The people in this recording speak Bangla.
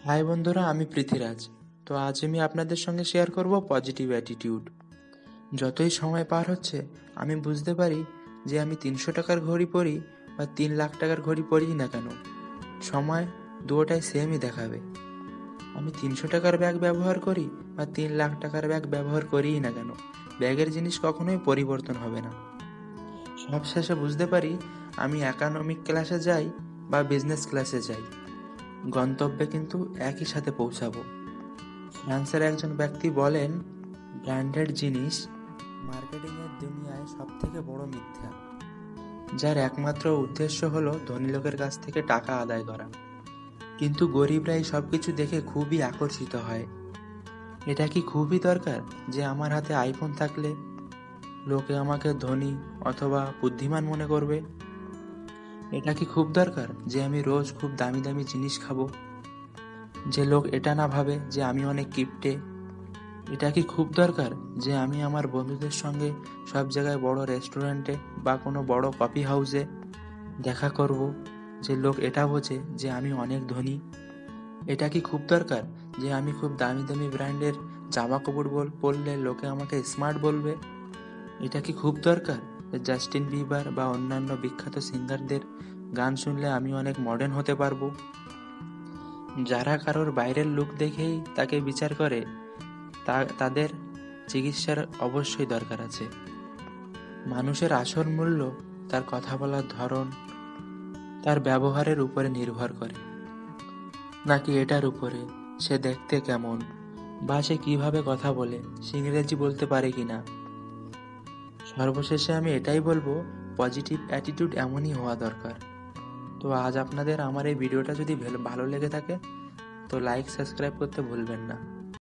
হাই বন্ধুরা, আমি পৃথ্বীরাজ। তো আজ আমি আপনাদের সঙ্গে শেয়ার করব পজিটিভ অ্যাটিটিউড। যতই সময় পার হচ্ছে আমি বুঝতে পারি যে আমি 300 টাকার ঘড়ি পরি বা 3 লাখ টাকার ঘড়ি পরি না কেন, সময় দুটোটাই সেমই দেখাবে। আমি 300 টাকার ব্যাগ ব্যবহার করি বা 3 লাখ টাকার ব্যাগ ব্যবহার করিই না কেন, ব্যাগের জিনিস কখনোই পরিবর্তন হবে না। সব শেষে বুঝতে পারি আমি ইকোনমিক ক্লাসে যাই বা বিজনেস ক্লাসে যাই, গন্তব্যে কিন্তু একই সাথে পৌঁছাবো। ফ্রান্সের একজন ব্যক্তি বলেন, ব্র্যান্ডেড জিনিস মার্কেটিংয়ের দুনিয়ায় সবথেকে বড় মিথ্যা, যার একমাত্র উদ্দেশ্য হলো ধনী লোকের কাছ থেকে টাকা আদায় করা। কিন্তু গরিবরা এই সব কিছু দেখে খুবই আকর্ষিত হয়। এটা কি খুবই দরকার যে আমার হাতে আইফোন থাকলে লোকে আমাকে ধনী অথবা বুদ্ধিমান মনে করবে? এটা কি খুব দরকার যে আমি রোজ খুব দামি দামি জিনিস খাবো, যে লোক এটা না ভাবে যে আমি অনেক কিপটে? এটা কি খুব দরকার যে আমি আমার বন্ধুদের সঙ্গে সব জায়গায় বড় রেস্টুরেন্টে বা কোনো বড় কফি হাউসে দেখা করব, যে লোক এটা বোঝে যে আমি অনেক ধনী? এটা কি খুব দরকার যে আমি খুব দামি দামি ব্র্যান্ডের জামা কাপড় পরলে লোকে আমাকে স্মার্ট বলবে? এটা কি খুব দরকার যে জাস্টিন বিবার বা অন্যান্য বিখ্যাত সিঙ্গারদের গান শুনলে আমি অনেক মডার্ন হতে পারবো? যারা কারোর বাইরের লুক দেখেই তাকে বিচার করে, তাদের চিকিৎসার অবশ্যই দরকার আছে। মানুষের আসল মূল্য তার কথা বলার ধরন, তার ব্যবহারের উপরে নির্ভর করে, নাকি এটার উপরে সে দেখতে কেমন বা সে কিভাবে কথা বলে, সে ইংরেজি বলতে পারে কিনা। সর্বশেষে আমি এটাই বলবো, পজিটিভ অ্যাটিটিউড এমনই হওয়া দরকার। তো আজ আপনাদের আমার এই ভিডিওটা যদি ভালো লেগে থাকে তো লাইক সাবস্ক্রাইব করতে ভুলবেন না।